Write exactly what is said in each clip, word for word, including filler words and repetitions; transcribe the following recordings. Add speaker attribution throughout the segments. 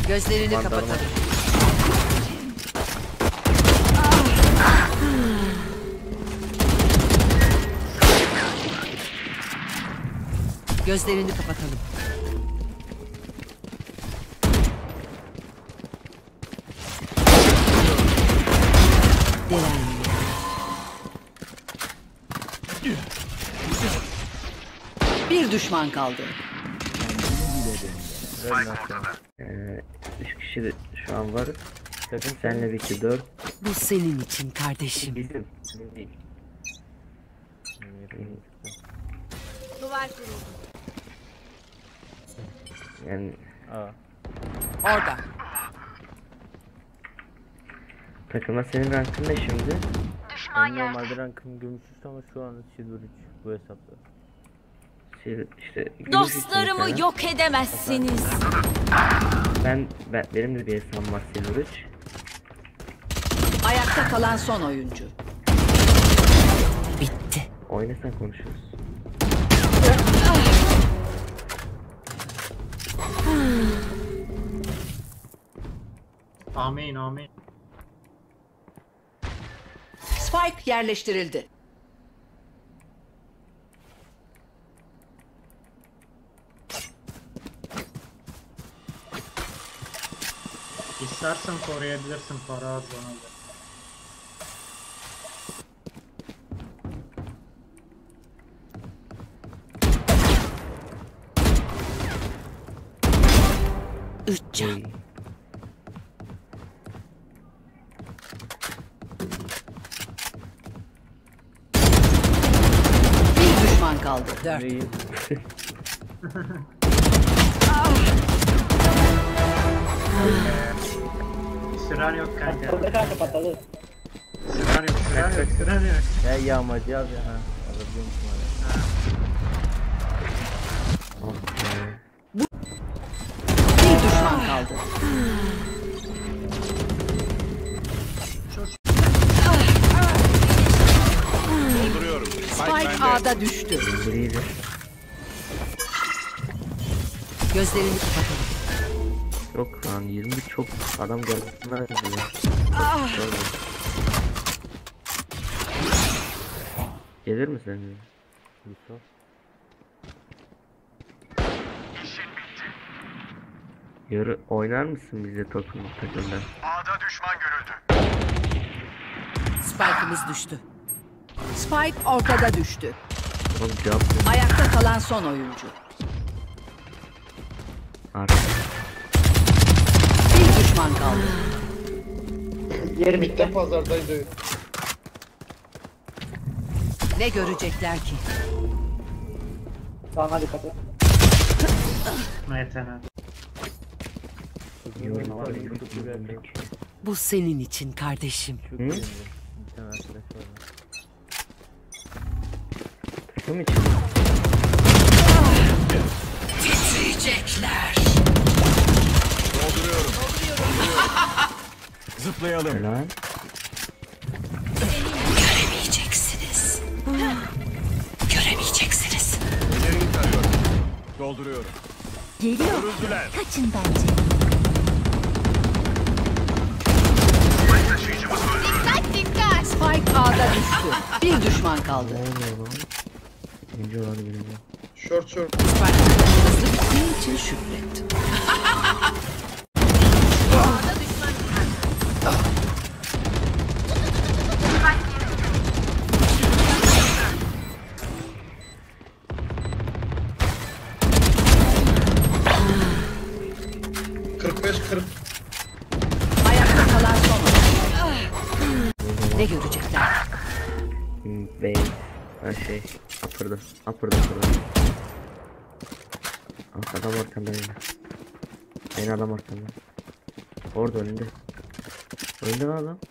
Speaker 1: Gözlerini
Speaker 2: Mandalım.
Speaker 1: kapatalım. Gözlerini kapatalım. Direnme. Bir düşman kaldı.
Speaker 2: Ee, üç kişi de şu an varız. Bakın senle bir iki dört.
Speaker 1: Bu senin için kardeşim.
Speaker 2: Bizim. Bizim değil.
Speaker 3: Duvar kuruldu.
Speaker 2: Yani
Speaker 4: Aa.
Speaker 1: Orada.
Speaker 2: takıma senin rankın ne şimdi?
Speaker 4: Ben normalde rankım gümüş üç ama şu an silver üç bu hesapta.
Speaker 2: Şey, işte gümüş
Speaker 3: Dostlarımı
Speaker 2: için
Speaker 3: yok edemezsiniz.
Speaker 2: Ben, ben benim de bir hesabım var silver üç.
Speaker 1: Ayakta kalan son oyuncu. Bitti.
Speaker 2: Oynasan konuşuruz.
Speaker 5: Amin amin.
Speaker 1: Spike yerleştirildi.
Speaker 5: İstersen koruyabilirsin, para az bana da.
Speaker 1: Üç can.
Speaker 2: Hey.
Speaker 1: Bir düşman kaldı. Dört.
Speaker 4: İyi.
Speaker 5: Süren yok kanka.
Speaker 6: Patladı kanka patladı.
Speaker 5: Süren yok, süren yok, süren yok.
Speaker 4: Ya yağmacı abi ha. Alabiliyormuşum hala.
Speaker 1: Bir düşman kaldı.
Speaker 7: Dolduruyorum.
Speaker 1: Spike A'da düştü.
Speaker 2: Biriydi.
Speaker 1: Gözlerini kapatalım.
Speaker 2: Yok lan yirmi çok adam geldi. Gelir mi sen?
Speaker 4: Yusuf.
Speaker 2: Yarı oynar mısın bize takım takımdan?
Speaker 7: A'da düşman görüldü.
Speaker 1: Spike'ımız düştü. Spike ortada düştü.
Speaker 2: Oğlum cevap ver.
Speaker 1: Ayakta kalan son oyuncu.
Speaker 2: Artık.
Speaker 1: Bir düşman kaldı.
Speaker 6: Yeri bitti pazardaydı.
Speaker 1: Ne görecekler ki?
Speaker 6: Tamam hadi kapat.
Speaker 5: Meytene.
Speaker 2: Yorum var,
Speaker 4: Çok
Speaker 2: yorum
Speaker 4: güzel.
Speaker 2: var.
Speaker 1: Bu senin için kardeşim.
Speaker 4: Çok
Speaker 2: Hı?
Speaker 4: beğendim. Bir tane arkadaş var.
Speaker 2: Takım için.
Speaker 1: Titriyecekler.
Speaker 7: Dolduruyorum. Zıplayalım.
Speaker 2: Helal.
Speaker 1: Göremeyeceksiniz. Göremeyeceksiniz.
Speaker 7: İleriyi tarıyorum. Dolduruyorum.
Speaker 3: Geliyor.
Speaker 7: Görüldüler.
Speaker 3: Kaçın bence.
Speaker 7: Taşıyıcımız öldü.
Speaker 3: Dikkat dikkat.
Speaker 1: Spike A'da düştü. Bir düşman kaldı.
Speaker 2: Ne oluyor lan? İnce olanı bileceğim.
Speaker 6: Short short.
Speaker 1: Spike hızlı bittiği için şükret.
Speaker 6: kırk beş kırk.
Speaker 1: Ayakta kalan son oyuncu. Ne görecekler?
Speaker 2: Hmm, Bey. Ha şey. Upper'da. Upper'da upper'da. Aa, adam arkanda yine. Yine adam arkanda. Orada önünde. Önünde lan adam.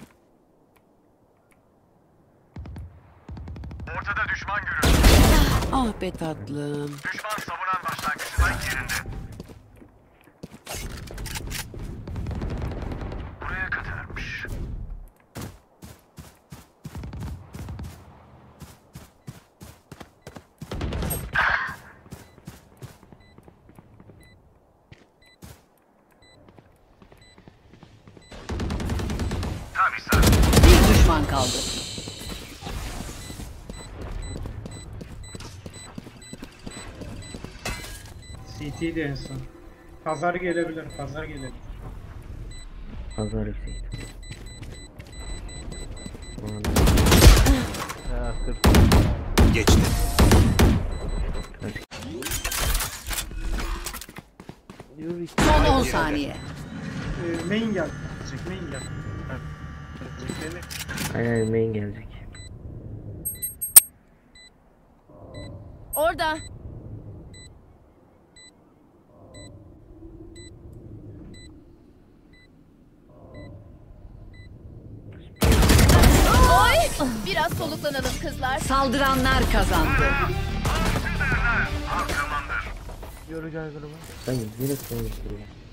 Speaker 7: Ortada düşman görüldü.
Speaker 1: Ah be tatlım.
Speaker 7: Düşman savunan başlangıçlar yerinde. Buraya kadarmış.
Speaker 1: düşman kaldı.
Speaker 5: C T de en son. Pazar gelebilir, pazar gelebilir.
Speaker 2: Pazar yüksek. Aman,
Speaker 4: Ya kırk.
Speaker 7: Geçti.
Speaker 4: Yürü iki.
Speaker 1: Son on saniye.
Speaker 5: Ee, main gel. Çek main gel. Ha. Çek beni.
Speaker 2: aynen main gelecek.
Speaker 3: Orada. Oy! Biraz soluklanalım kızlar.
Speaker 1: Saldıranlar kazandı.
Speaker 4: Yürü gel gruba.
Speaker 2: Ben direkt main getiriyorum.